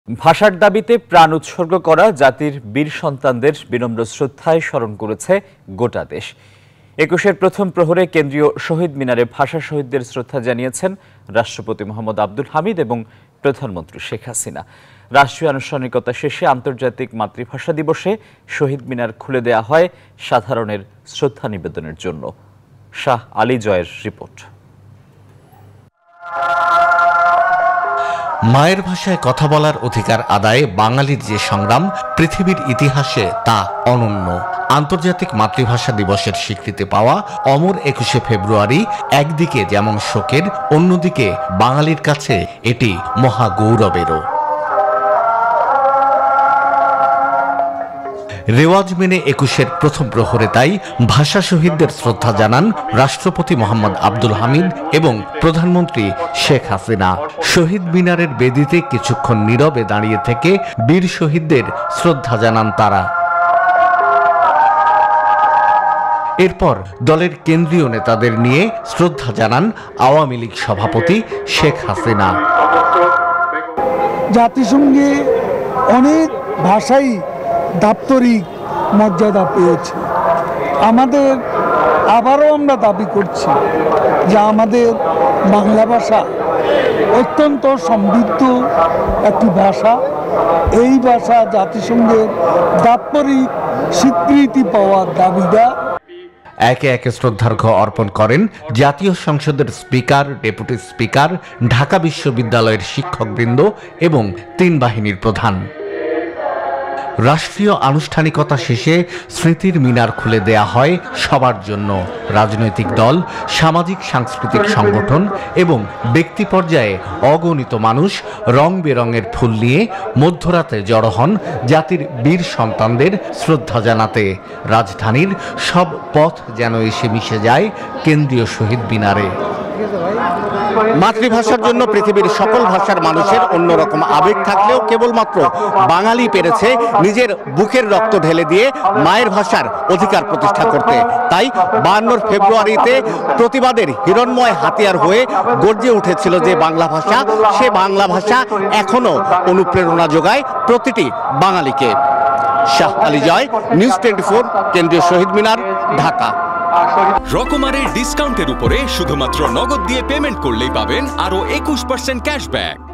ভাষার দাবিতে প্রাণ উৎসর্গ করা জাতির বীর সন্তানদের বিনম্র শ্রদ্ধায় স্মরণ করেছে গোটা দেশ। ২১-এর প্রথম প্রহরে কেন্দ্রীয় শহীদ মিনারে ভাষা শহীদদের শ্রদ্ধা জানিয়েছেন রাষ্ট্রপতি মোহাম্মদ আব্দুল হামিদ এবং প্রধানমন্ত্রী শেখ হাসিনা। রাষ্ট্রীয় আনুষ্ঠানিকতা শেষে আন্তর্জাতিক মাতৃভাষা দিবসে শহীদ মিনার খুলে দেয়া হয় সাধারণের শ্রদ্ধা নিবেদনের জন্য। শাহ আলী জয়ের রিপোর্ট। মায়ের ভাষায় কথা বলার অধিকার আদায়ে বাঙালির যে সংগ্রাম পৃথিবীর ইতিহাসে তা অনন্য। আন্তর্জাতিক মাতৃভাষা দিবসের স্বীকৃতি পাওয়া অমর ২১শে ফেব্রুয়ারি একদিকে যেমন শোকের, অন্যদিকে বাঙালির কাছে এটি মহা গৌরবেরও। রেওয়াজ মেনে ২১-এর প্রথম প্রহরে তাই ভাষা শহীদদের শ্রদ্ধা জানান রাষ্ট্রপতি মোহাম্মদ আব্দুল হামিদ এবং প্রধানমন্ত্রী শেখ হাসিনা। শহীদ মিনারের বেদিতে কিছুক্ষণ নীরবে দাঁড়িয়ে থেকে বীর শহীদদের শ্রদ্ধা জানান তারা। এরপর দলের কেন্দ্রীয় নেতাদের নিয়ে শ্রদ্ধা জানান আওয়ামী লীগ সভাপতি শেখ হাসিনা। জাতিসংঘে অনেক ভাষাই দাপ্তরিক মর্যাদা পেয়েছে। আবারও আমরা দাবি করছি যে আমাদের বাংলা ভাষা অত্যন্ত সমৃদ্ধ একটি ভাষা। এই ভাষা জাতিসংঘের দাপ্তরিক স্বীকৃতি পাওয়ার দাবিটা। একে একে শ্রদ্ধার্ঘ্য অর্পণ করেন জাতীয় সংসদের স্পিকার, ডেপুটি স্পিকার, ঢাকা বিশ্ববিদ্যালয়ের শিক্ষকবৃন্দ এবং ৩ বাহিনীর প্রধান। রাষ্ট্রীয় আনুষ্ঠানিকতা শেষে স্মৃতির মিনার খুলে দেয়া হয় সবার জন্য। রাজনৈতিক দল, সামাজিক সাংস্কৃতিক সংগঠন এবং ব্যক্তি পর্যায়ে অগণিত মানুষ রং বেরঙের ফুল নিয়ে মধ্যরাতে জড়ো হন জাতির বীর সন্তানদের শ্রদ্ধা জানাতে। রাজধানীর সব পথ যেন এসে মিশে যায় কেন্দ্রীয় শহীদ মিনারে। মাতৃভাষার জন্য পৃথিবীর সকল ভাষার মানুষের অন্যরকম আবেগ থাকলেও কেবলমাত্র বাঙালি পেরেছে নিজের বুকের রক্ত ঢেলে দিয়ে মায়ের ভাষার অধিকার প্রতিষ্ঠা করতে। তাই ৫২ ফেব্রুয়ারিতে প্রতিবাদের হিরণ্ময় হাতিয়ার হয়ে গর্জে উঠেছিল যে বাংলা ভাষা, সে বাংলা ভাষা এখনো অনুপ্রেরণা যোগায় প্রতিটি বাঙালিকে। শাহ আলী জয়, নিউজ 24, কেন্দ্রীয় শহীদ মিনার, ঢাকা। রকমারের ডিসকাউন্টের উপরে শুধুমাত্র নগদ দিয়ে পেমেন্ট করলেই পাবেন আরো ২১% ক্যাশব্যাক।